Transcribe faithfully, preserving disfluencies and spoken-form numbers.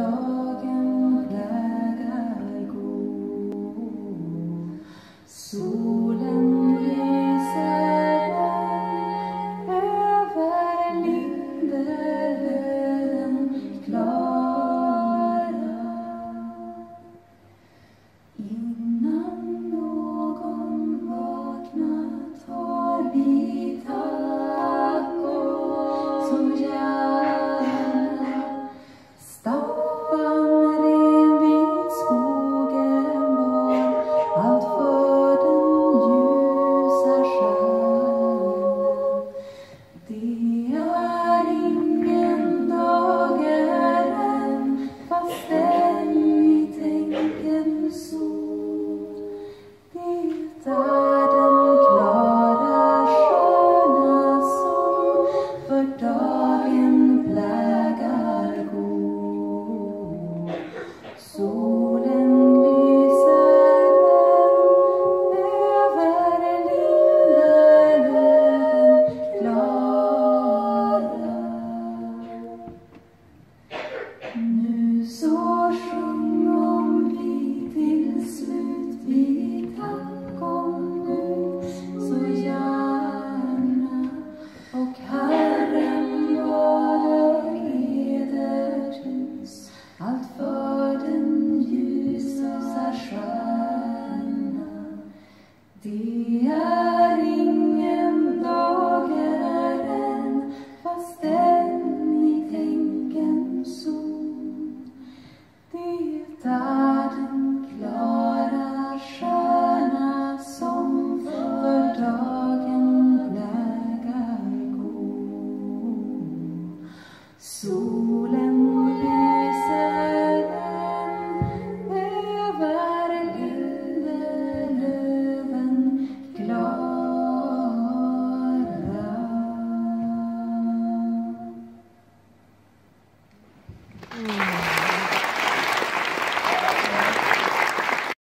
dagen plägar gå. Solen lyser över Lindelöven klara. Innan någon vaknat har vi taco så gärna. Staffan ren vid skogen var, allt för den ljusa stjärna. Det är ingen dag är än, fastän vi tänker så. Det är den klara stjärna som för dagen plägar gå. Solen lyser över Lindelöven klara. Nu så sjung om vi till slut vi tack om nu så gärna. Och Herren var ederhus, allt för den ljusa stjärna. Det är ingen dag är än, fastän i tänken så. Det är den klara stjärna som för dagen plägar gå. Solen lyser över Lindelöven klara.